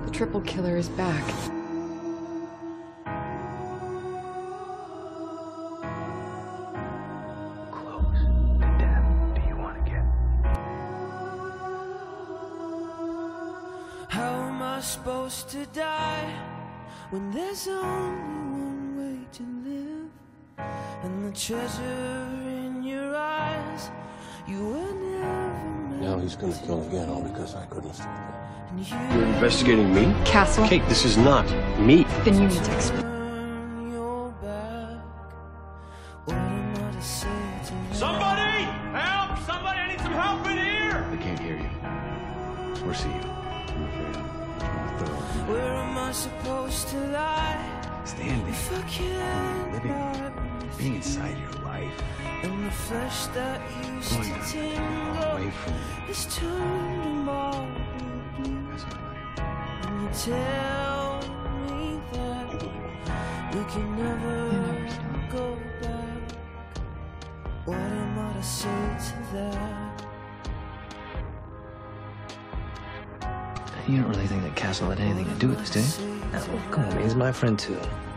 The triple killer is back. Close to death do you want to get? How am I supposed to die when there's only one way to live? And the treasure in your eyes, you were never meant. Now he's gonna kill again, all because I couldn't stop him. You're investigating me? Castle? Kate, this is not me. Then you need to explain. Turn your back. What am I to say to you? Somebody! Help! Somebody! I need some help in here! They can't hear you or see you. I'm afraid I'm thorough. Where am I supposed to lie? Standing, If I can't living, lie, being inside your life, and the flesh that used going to away tingle from you. is turned to marble blue. That's all right. And you tell me that we can never go back. What am I to say to that? You don't really think that Castle had anything to do with this, do you? No, Come on, he's my friend too.